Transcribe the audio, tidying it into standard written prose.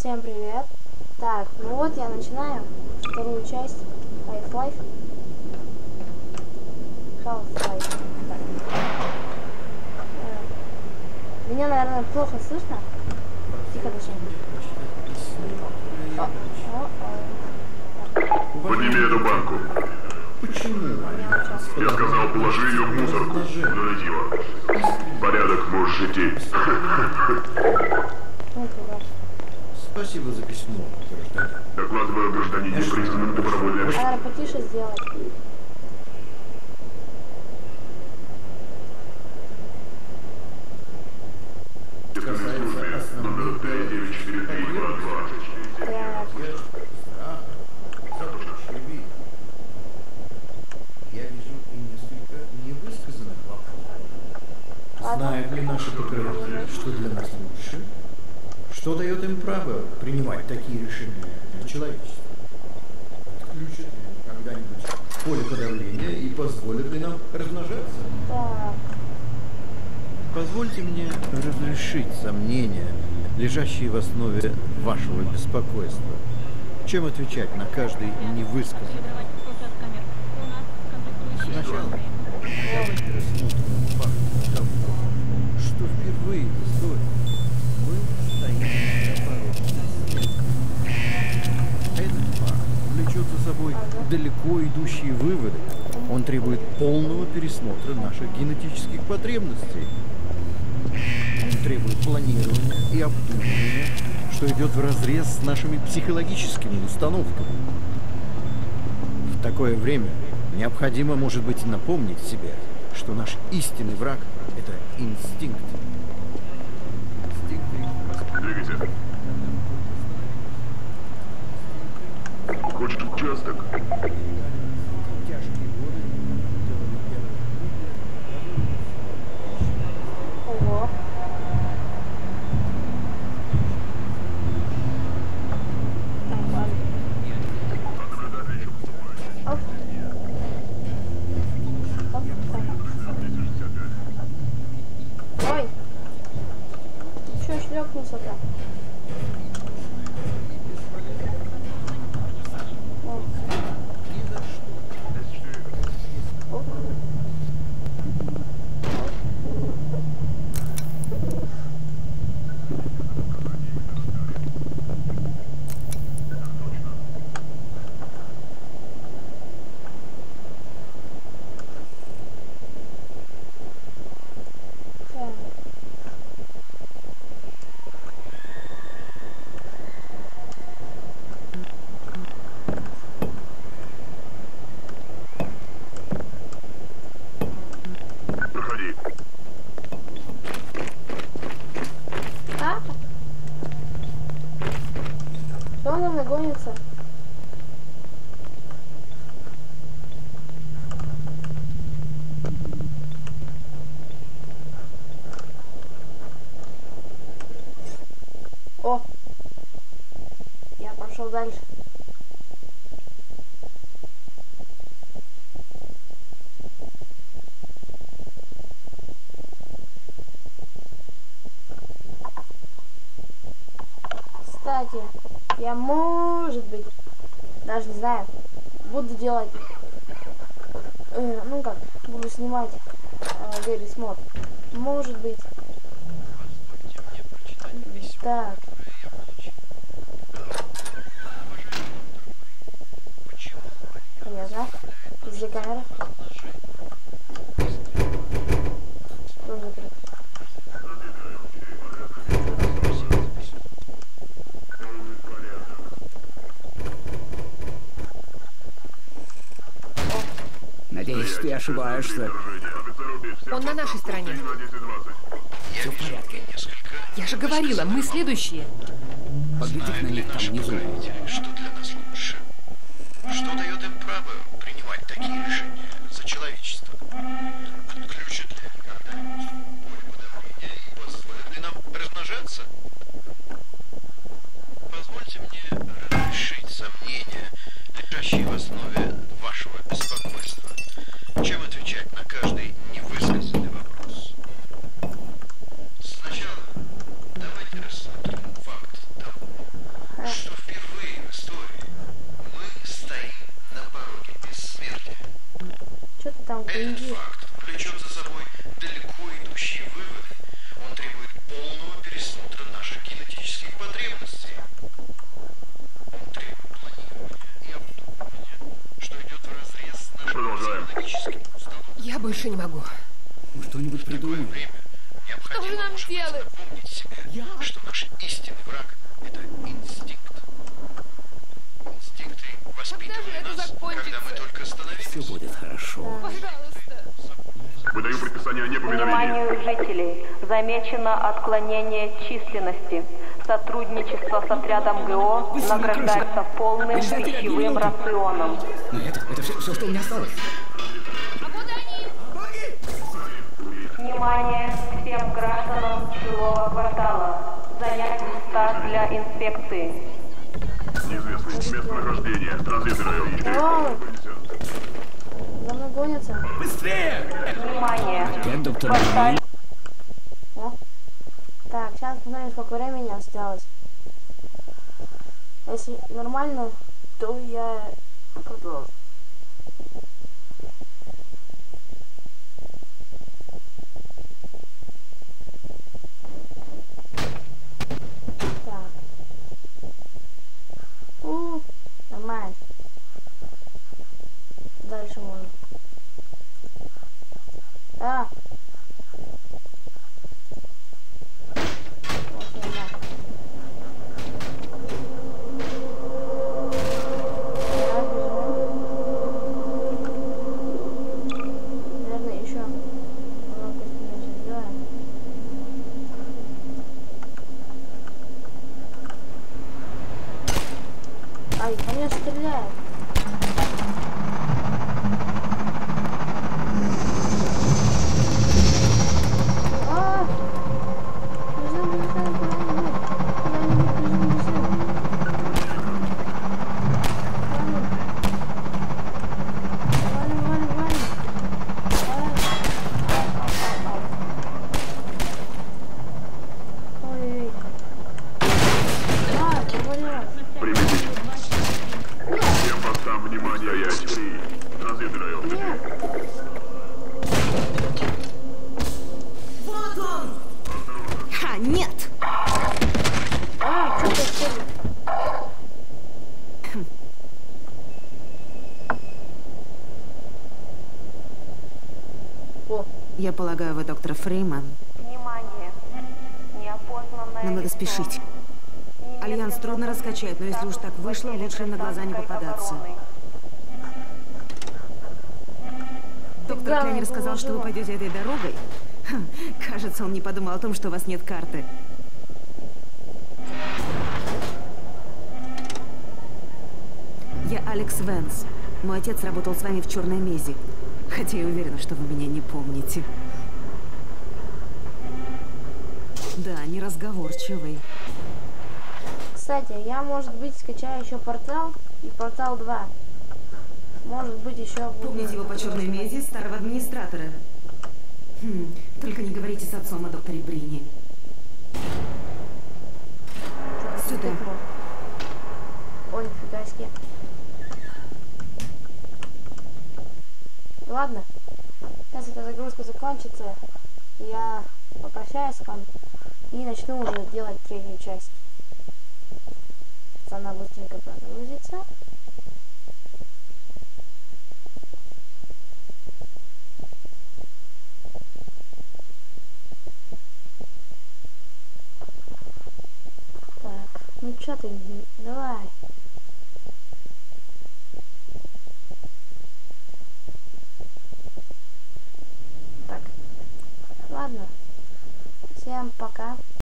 Всем привет. Так, ну вот я начинаю вторую часть Half-Life. Меня, наверное, плохо слышно. Тихо дышим. Подними эту банку. Почему? Я сказал, положи ее в мусорку. Налетела. Порядок, можешь идти. Спасибо за письмо, гражданин. Докладываю гражданине, признанным добровольным. Наверное, потише сделать. Службе номер 594322. Так. Я вижу и несколько невысказанных вопросов. Знают ли наши покровители, что для нас лучше? Что дает им право принимать такие решения для человечества? Отключат ли когда-нибудь поле подавления и позволят ли нам размножаться? Так. Позвольте мне разрешить сомнения, лежащие в основе вашего беспокойства. Чем отвечать на каждый невысказанный? Сначала давайте рассмотрим факт того, что впервые в истории мы стоим на пороге. Этот факт влечет за собой далеко идущие выводы. Он требует полного пересмотра наших генетических потребностей. Он требует планирования и обдумывания, что идет вразрез с нашими психологическими установками. В такое время необходимо, может быть, напомнить себе, что наш истинный враг – это инстинкт. Двигайся. Хочешь участок? Ого. Так, ладно. Оп. Оп. Ой. Чё шлёпнулся-то? Проходи. А? Кто за мной гонится? О! Я пошел дальше. Кстати, я, может быть, даже не знаю, буду делать, ну как, буду снимать Garry's Mod. Может быть. Так. Понятно. Где камера? Тоже закрыт. Надеюсь, ты ошибаешься. Он на нашей стороне. Все в порядке. Я же говорила, мы следующие. Поглядите на них там внизу. Что для нас лучше? Что дает им право принимать такие решения за человечество? Отключат ли когда-нибудь поле подавления и позволят ли нам размножаться? Позвольте мне разрешить сомнения, лежащие в основе вашего беспокойства. Чем отвечать на каждый невысказанный вопрос? Сначала давайте рассмотрим факт того, Иди. влечет за собой далеко идущие выводы. Он требует полного пересмотра наших генетических потребностей. Он требует планирования и обдумывания, что идет вразрез с нашим Продолжаем. физиологическим установкам. Я больше не могу. Мы что-нибудь придумаем. Время Что же необходимо нам делать? напомнить себе, что наш истинный враг – это инстинкт. Инстинкты воспитывали это нас, закончится? когда мы только становились. Все будет хорошо. Пожалуйста. Выдаю предписание о неповиновении. Вниманию жителей. Замечено отклонение численности. Сотрудничество с отрядом ГО награждается полным пищевым рационом. Но это все, что у меня осталось. Внимание всем гражданам жилого квартала. Занять места для инспекции. Неизвестный. Местонахождение. Транзитный район. 450. За мной гонятся. Внимание. Опять доктор Кварталь. О. Так, сейчас посмотрим, сколько времени осталось. Если нормально, то я продолжу. Так. Нормально. Дальше можно. А! Вот она. Так, бежим. Наверное, еще громкость меньше сделаем. Ай, по мне стреляют. Примите. Всем постам внимание. Стоять. 3. Транзитный район. Ха, нет! Я полагаю, вы доктор Фриман. Внимание. Неопознанное Нам надо лицо. спешить. Альянс трудно раскачать, но если уж так вышло, лучше им на глаза не попадаться. Доктор Кленнер сказал, что вы пойдете этой дорогой. Хм, кажется, он не подумал о том, что у вас нет карты. Я Алекс Венс. Мой отец работал с вами в Черной Мезе. Хотя я уверена, что вы меня не помните. Да, неразговорчивый. Кстати, я, может быть, скачаю еще портал и портал 2. Может быть, еще буду... Помните его по Черной Мезе, старого администратора? Только не говорите с отцом о докторе Брини. Сюда. Ой, нифига себе. Ладно, сейчас эта загрузка закончится, я попрощаюсь с вами и начну уже делать третью часть. Она быстренько прогрузится. Так, ну чё ты, давай. Так, ладно, всем пока.